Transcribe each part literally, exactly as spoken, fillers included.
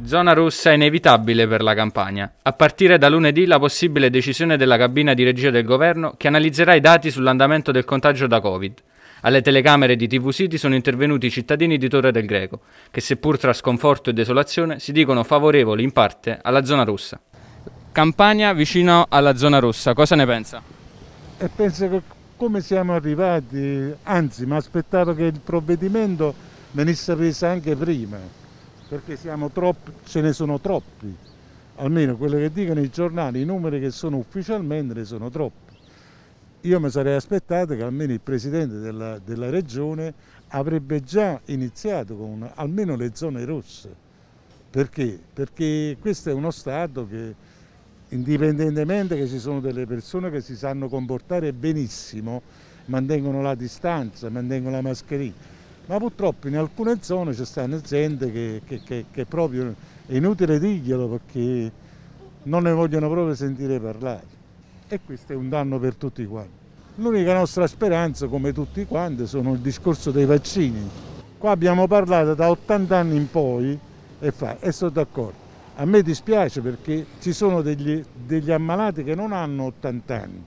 Zona rossa inevitabile per la Campania. A partire da lunedì la possibile decisione della cabina di regia del governo che analizzerà i dati sull'andamento del contagio da Covid. Alle telecamere di T V City sono intervenuti i cittadini di Torre del Greco, che seppur tra sconforto e desolazione si dicono favorevoli in parte alla zona rossa. Campania vicino alla zona rossa, cosa ne pensa? E penso che come siamo arrivati, anzi mi aspettavo che il provvedimento venisse preso anche prima. Perché siamo troppi, ce ne sono troppi, almeno quello che dicono i giornali, i numeri che sono ufficialmente ne sono troppi. Io mi sarei aspettato che almeno il Presidente della, della Regione avrebbe già iniziato con almeno le zone rosse. Perché? Perché questo è uno Stato che, indipendentemente che ci sono delle persone che si sanno comportare benissimo, mantengono la distanza, mantengono la mascherina, ma purtroppo in alcune zone c'è stanno gente che, che, che, che proprio è inutile dirglielo perché non ne vogliono proprio sentire parlare e questo è un danno per tutti quanti. L'unica nostra speranza, come tutti quanti, sono il discorso dei vaccini. Qua abbiamo parlato da ottanta anni in poi e, fa, e sono d'accordo. A me dispiace perché ci sono degli, degli ammalati che non hanno ottanta anni,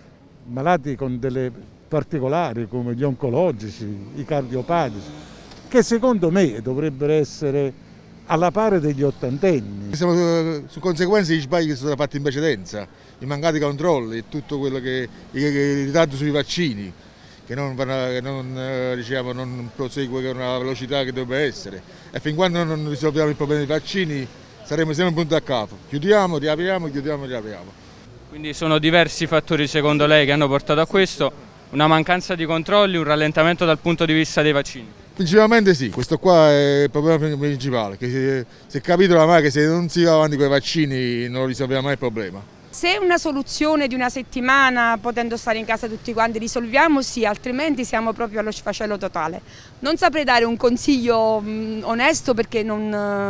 malati con delle particolari come gli oncologici, i cardiopatici, che secondo me dovrebbero essere alla pari degli ottantenni. Siamo su conseguenze degli sbagli che sono stati fatti in precedenza, i mancati controlli, tutto quello che il ritardo sui vaccini, che non, che non, diciamo, non prosegue con la velocità che dovrebbe essere. E fin quando non risolviamo il problema dei vaccini saremo sempre punto a capo. Chiudiamo, riapriamo, chiudiamo, riapriamo. Quindi sono diversi fattori secondo lei che hanno portato a questo? Una mancanza di controlli, un rallentamento dal punto di vista dei vaccini? Principalmente sì, questo qua è il problema principale, che si è capito oramai che se non si va avanti con i vaccini non risolviamo mai il problema. Se una soluzione di una settimana, potendo stare in casa tutti quanti, risolviamo sì, altrimenti siamo proprio allo sfascello totale. Non saprei dare un consiglio mh, onesto perché non,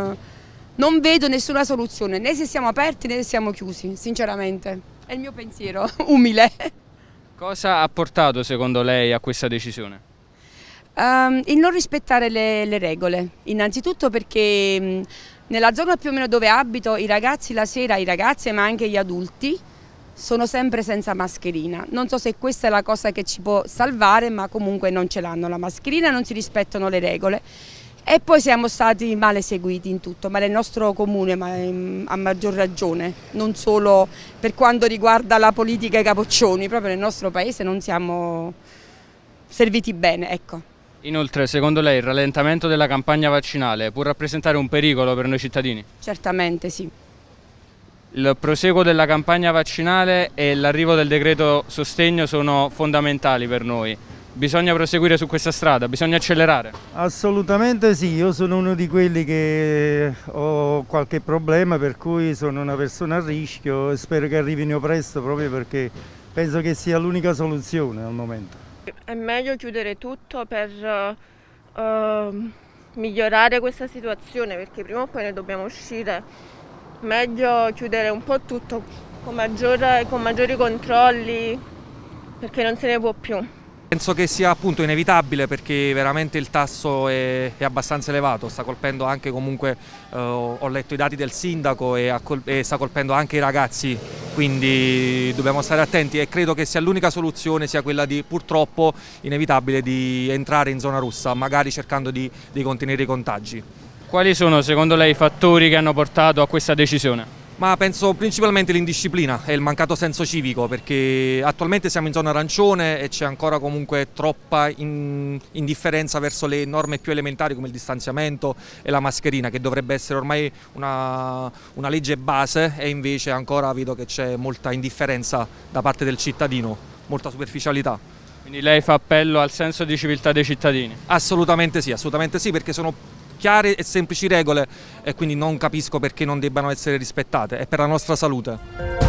uh, non vedo nessuna soluzione, né se siamo aperti né se siamo chiusi, sinceramente. È il mio pensiero, umile. Cosa ha portato secondo lei a questa decisione? Um, il non rispettare le, le regole, innanzitutto perché mh, nella zona più o meno dove abito i ragazzi la sera, i ragazzi ma anche gli adulti sono sempre senza mascherina. Non so se questa è la cosa che ci può salvare, ma comunque non ce l'hanno la mascherina, non si rispettano le regole. E poi siamo stati male seguiti in tutto, ma nel nostro comune ma a maggior ragione, non solo per quanto riguarda la politica e i capoccioni, proprio nel nostro paese non siamo serviti bene, ecco. Inoltre, secondo lei il rallentamento della campagna vaccinale può rappresentare un pericolo per noi cittadini? Certamente sì. Il proseguo della campagna vaccinale e l'arrivo del decreto sostegno sono fondamentali per noi. Bisogna proseguire su questa strada, bisogna accelerare? Assolutamente sì, io sono uno di quelli che ho qualche problema per cui sono una persona a rischio e spero che arrivino presto proprio perché penso che sia l'unica soluzione al momento. È meglio chiudere tutto per uh, migliorare questa situazione perché prima o poi ne dobbiamo uscire. Meglio chiudere un po' tutto con, maggiore, con maggiori controlli perché non se ne può più. Penso che sia appunto inevitabile perché veramente il tasso è, è abbastanza elevato, sta colpendo anche comunque, eh, ho letto i dati del sindaco e, e sta colpendo anche i ragazzi, quindi dobbiamo stare attenti e credo che sia l'unica soluzione sia quella di purtroppo inevitabile di entrare in zona rossa, magari cercando di, di contenere i contagi. Quali sono secondo lei i fattori che hanno portato a questa decisione? Ma penso principalmente l'indisciplina e il mancato senso civico perché attualmente siamo in zona arancione e c'è ancora comunque troppa in, indifferenza verso le norme più elementari come il distanziamento e la mascherina che dovrebbe essere ormai una, una legge base e invece ancora vedo che c'è molta indifferenza da parte del cittadino, molta superficialità. Quindi lei fa appello al senso di civiltà dei cittadini? Assolutamente sì, assolutamente sì perché sono chiare e semplici regole e quindi non capisco perché non debbano essere rispettate, è per la nostra salute.